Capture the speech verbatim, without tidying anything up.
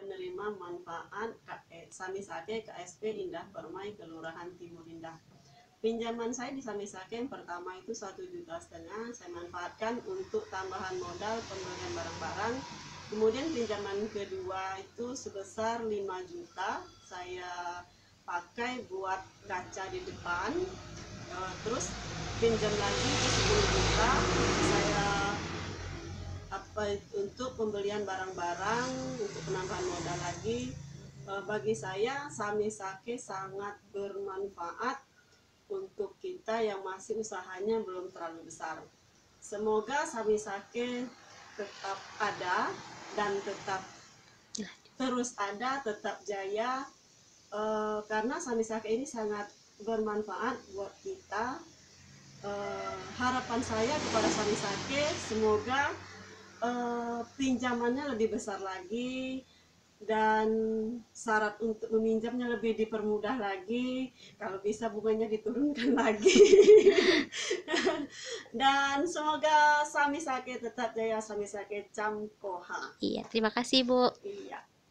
penerima manfaat Samisake K S P Indah Permai Kelurahan Timur Indah. Pinjaman saya di Samisake yang pertama itu satu juta setengah saya manfaatkan untuk tambahan modal pembelian barang-barang. Kemudian pinjaman kedua itu sebesar lima juta saya pakai buat kaca di depan. Terus pinjam lagi ke sepuluh juta saya apa untuk pembelian barang-barang untuk penambahan modal lagi. Bagi saya Samisake sangat bermanfaat untuk kita yang masih usahanya belum terlalu besar. Semoga Samisake tetap ada dan tetap terus ada, tetap jaya, eh, karena Samisake ini sangat bermanfaat buat kita. Eh, harapan saya kepada Samisake semoga eh, pinjamannya lebih besar lagi dan syarat untuk meminjamnya lebih dipermudah lagi, kalau bisa bunganya diturunkan lagi. Dan semoga Samisake tetap jaya, Samisake Camkoha. Iya, terima kasih Bu. Iya.